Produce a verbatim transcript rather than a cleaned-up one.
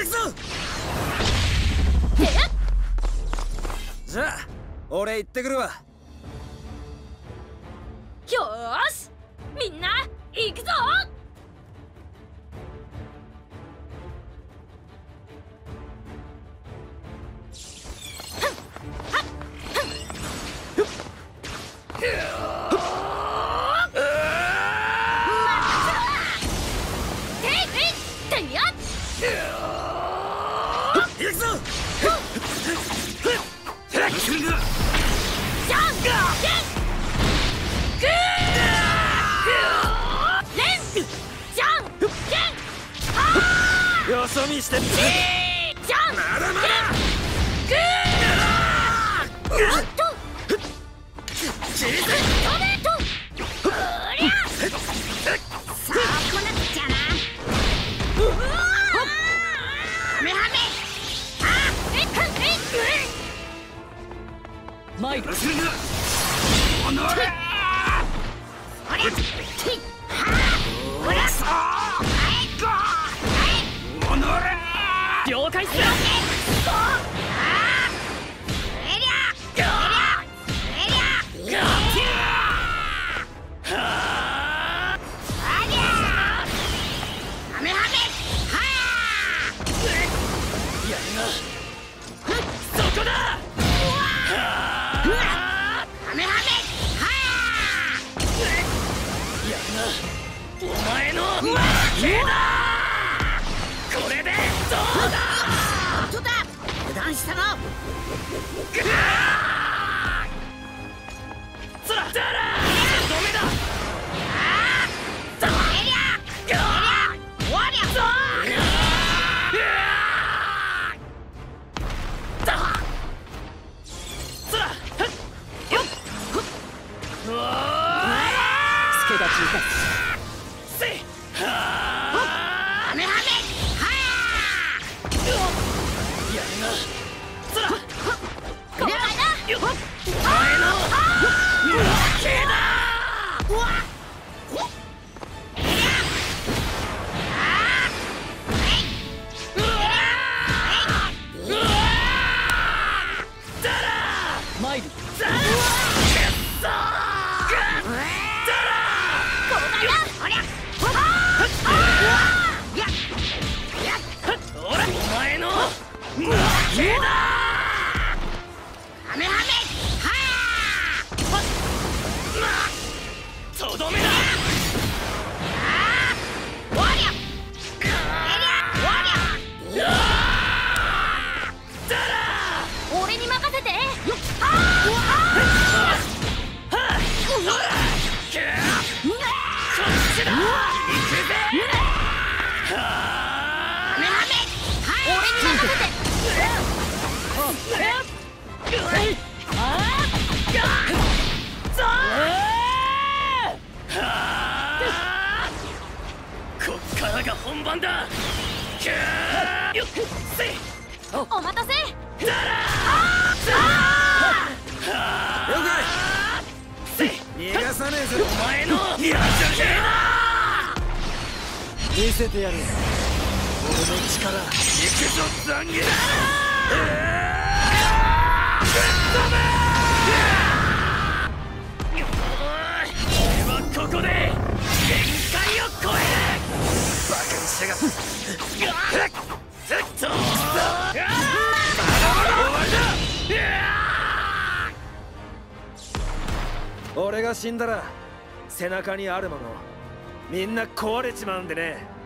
ぞ。じゃあ俺行ってくるわ。 よーし、みんな行くぞ。 行くぞ。よそ見してって。まだまだ。 マイル。了解する。そこだ。お前の負けだ。これでどうだ。本当だ。油断したな。そらだら。ダメだ。そら。えりゃ。終わりゃ。そら。よっ。うわ。助立ちいた。 俺に任せて。 こっからが本番だ。 お待たせ。 了解。逃がさねえぞ。 お前のやじゃけえな。 見せてやる。俺の力。行くぞ残儀だ。俺はここで限界を超える。バカにしやがって。終わりだ。俺が死んだら背中にあるものみんな壊れちまうんでね。